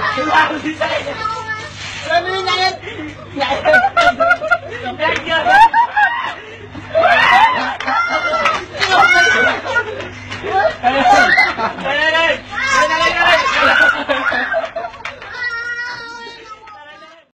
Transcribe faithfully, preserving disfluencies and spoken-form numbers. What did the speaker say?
Lên đi nhanh lên. Nhảy. Cầm đen chưa?